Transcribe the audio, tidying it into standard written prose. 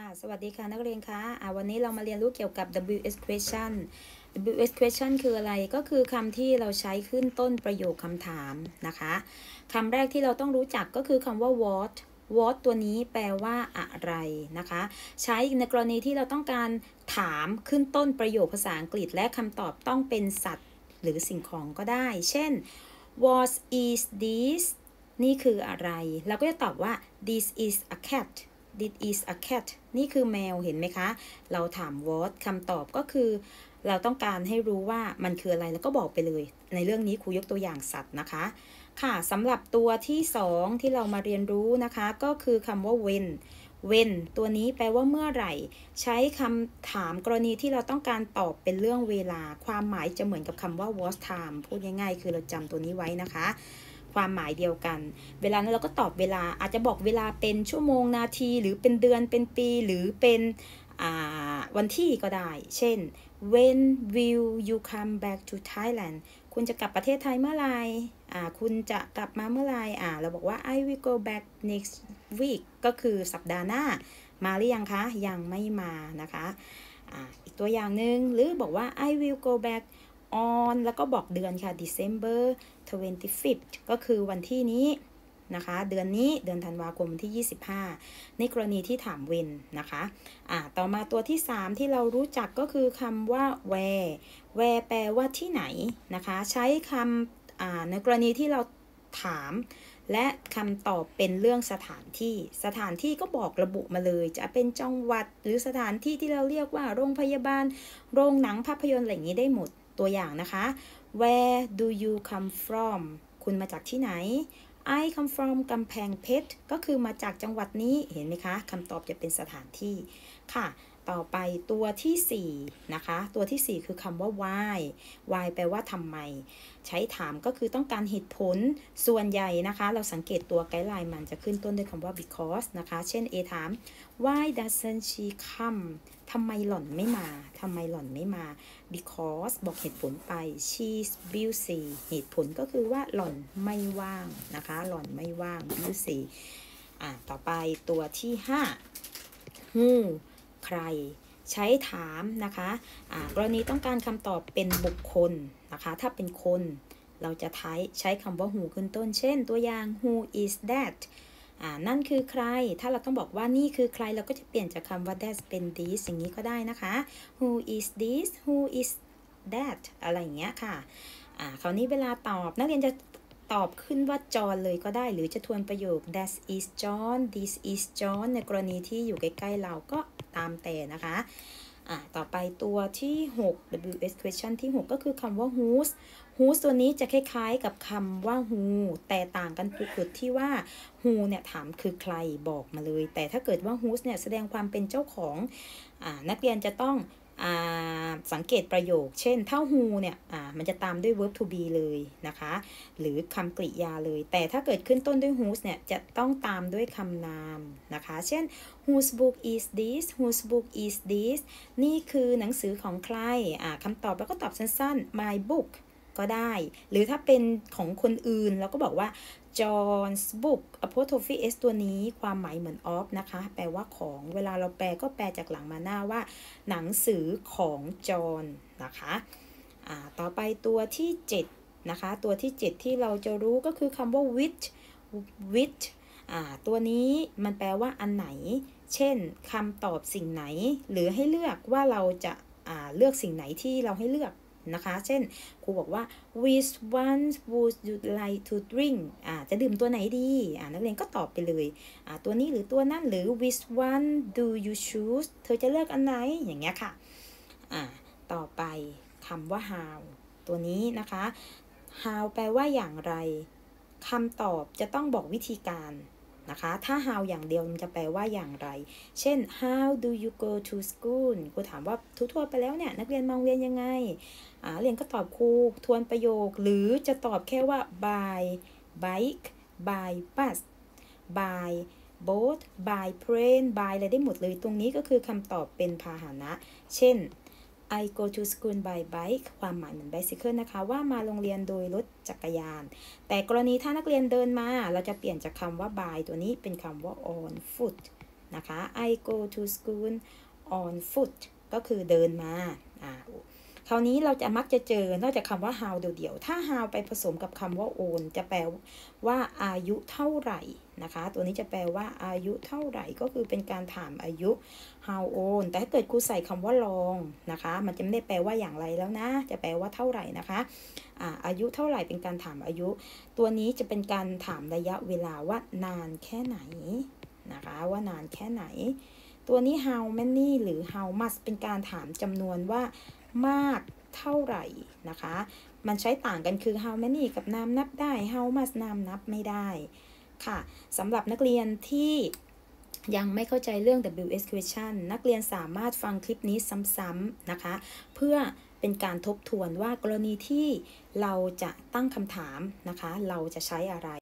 สวัสดีค่ะนักเรียนคะวันนี้เรามาเรียนรู้เกี่ยวกับ WH question WH question คืออะไรก็คือคำที่เราใช้ขึ้นต้นประโยคคำถามนะคะคำแรกที่เราต้องรู้จักก็คือคำว่า what ตัวนี้แปลว่าอะไรนะคะใช้ในกรณีที่เราต้องการถามขึ้นต้นประโยคภาษาอังกฤษและคำตอบต้องเป็นสัตว์หรือสิ่งของก็ได้เช่น what is this นี่คืออะไรเราก็จะตอบว่า this is a cat This is a cat นี่คือแมวเห็นไหมคะเราถาม what คำตอบก็คือเราต้องการให้รู้ว่ามันคืออะไรแล้วก็บอกไปเลยในเรื่องนี้ครูยกตัวอย่างสัตว์นะคะค่ะสำหรับตัวที่2ที่เรามาเรียนรู้นะคะก็คือคำว่า when ตัวนี้แปลว่าเมื่อไหร่ใช้คำถามกรณีที่เราต้องการตอบเป็นเรื่องเวลาความหมายจะเหมือนกับคำว่า what time พูดง่ายๆคือเราจำตัวนี้ไว้นะคะความหมายเดียวกันเวลานั้นเราก็ตอบเวลาอาจจะบอกเวลาเป็นชั่วโมงนาทีหรือเป็นเดือนเป็นปีหรือเป็นวันที่ก็ได้เช่น when will you come back to Thailand คุณจะกลับประเทศไทยเมื่อไหร่คุณจะกลับมาเมื่อไหร่เราบอกว่า I will go back next week ก็คือสัปดาห์หน้ามาหรือยังคะยังไม่มานะคะอีกตัวอย่างหนึ่งหรือบอกว่า I will go back on แล้วก็บอกเดือนค่ะ December 25th ก็คือวันที่นี้นะคะเดือนนี้เดือนธันวาคมที่25ในกรณีที่ถาม when นะคะต่อมาตัวที่3ที่เรารู้จักก็คือคำว่า where แปลว่าที่ไหนนะคะใช้คำในกรณีที่เราถามและคำตอบเป็นเรื่องสถานที่ก็บอกระบุมาเลยจะเป็นจังหวัดหรือสถานที่ที่เราเรียกว่าโรงพยาบาลโรงหนังภาพยนตร์อะไรอย่างนี้ได้หมดตัวอย่างนะคะ Where do you come from คุณมาจากที่ไหน I come from กำแพงเพชรก็คือมาจากจังหวัดนี้เห็นไหมคะคำตอบจะเป็นสถานที่ค่ะต่อไปตัวที่4นะคะตัวที่4คือคำว่า why แปลว่าทำไมใช้ถามก็คือต้องการเหตุผลส่วนใหญ่นะคะเราสังเกตตัวไกด์ไลน์มันจะขึ้นต้นด้วยคำว่า because นะคะเช่น A ถาม why doesn't she come ทำไมหล่อนไม่มา because บอกเหตุผลไป she's busy เหตุผลก็คือว่าหล่อนไม่ว่างนะคะหล่อนไม่ว่าง busy ต่อไปตัวที่5 who ใครใช้ถามนะคะกรณีต้องการคำตอบเป็นบุคคลนะคะถ้าเป็นคนเราจะใช้คำว่า who ขึ้นต้นเช่นตัวอย่าง who is thatนั่นคือใครถ้าเราต้องบอกว่านี่คือใครเราก็จะเปลี่ยนจากคำว่า that เป็น this อย่างนี้ก็ได้นะคะ who is this who is that อะไรอย่างเงี้ยค่ะคราวนี้เวลาตอบนักเรียนจะตอบขึ้นว่าจอห์นเลยก็ได้หรือจะทวนประโยค that is John this is John ในกรณีที่อยู่ใกล้ๆเราก็ตามแต่นะคะต่อไปตัวที่6 WH question ที่6ก็คือคำว่า whose ตัวนี้จะคล้ายๆกับคำว่า who แต่ต่างกันจุดที่ว่า who เนี่ยถามคือใครบอกมาเลยแต่ถ้าเกิดว่า whose เนี่ยแสดงความเป็นเจ้าของนักเรียนจะต้องสังเกตประโยคเช่นถ้า who เนี่ยมันจะตามด้วย verb to be เลยนะคะหรือคำกริยาเลยแต่ถ้าเกิดขึ้นต้นด้วย whose เนี่ยจะต้องตามด้วยคำนามนะคะเช่น whose book is this whose book is this นี่คือหนังสือของใครคำตอบแล้วก็ตอบสั้นๆ my book ก็ได้หรือถ้าเป็นของคนอื่นเราก็บอกว่า John's book apostrophe s ตัวนี้ความหมายเหมือน of นะคะแปลว่าของเวลาเราแปลก็แปลจากหลังมาหน้าว่าหนังสือของจอห์นนะคะต่อไปตัวที่7นะคะตัวที่7ที่เราจะรู้ก็คือคำว่า which ตัวนี้มันแปลว่าอันไหนเช่นคำตอบสิ่งไหนหรือให้เลือกว่าเราจะเลือกสิ่งไหนที่เราให้เลือกนะคะเช่นครูบอกว่า which one would you like to drink จะดื่มตัวไหนดีนักเรียนก็ตอบไปเลยตัวนี้หรือตัวนั้นหรือ which one do you choose เธอจะเลือกอันไหนอย่างเงี้ยค่ะต่อไปคำว่า how ตัวนี้นะคะ how แปลว่าอย่างไรคำตอบจะต้องบอกวิธีการนะคะถ้า how อย่างเดียวมันจะแปลว่าอย่างไรเช่น how do you go to school ครูถามว่าทั่วไปแล้วเนี่ยนักเรียนมาโรงเรียนยังไงเรียนก็ตอบครูทวนประโยคหรือจะตอบแค่ว่า by bike by bus by boat by plane by อะไรได้หมดเลยตรงนี้ก็คือคำตอบเป็นพาหนะเช่นI go to school by bike ความหมายเหมือน bicycle นะคะว่ามาโรงเรียนโดยรถจักรยานแต่กรณีถ้านักเรียนเดินมาเราจะเปลี่ยนจากคำว่า by ตัวนี้เป็นคำว่า on foot นะคะ I go to school on foot ก็คือเดินมาคราวนี้เราจะมักจะเจอนอกจากคำว่า how เดี่ยวๆถ้า how ไปผสมกับคำว่า own จะแปลว่าอายุเท่าไหร่นะคะตัวนี้จะแปลว่าอายุเท่าไหร่ก็คือเป็นการถามอายุ how old แต่ถ้าเกิดครูใส่คำว่า long นะคะมันจะไม่ได้แปลว่าอย่างไรแล้วนะจะแปลว่าเท่าไหร่นะคะอายุเท่าไหร่เป็นการถามอายุตัวนี้จะเป็นการถามระยะเวลาว่านานแค่ไหนนะคะว่านานแค่ไหนตัวนี้ how many หรือ how much เป็นการถามจำนวนว่ามากเท่าไหร่นะคะมันใช้ต่างกันคือ how many กับนามนับได้ how much นามนับไม่ได้ค่ะสำหรับนักเรียนที่ยังไม่เข้าใจเรื่อง WH question นักเรียนสามารถฟังคลิปนี้ซ้ำๆนะคะเพื่อเป็นการทบทวนว่ากรณีที่เราจะตั้งคำถามนะคะเราจะใช้อะไร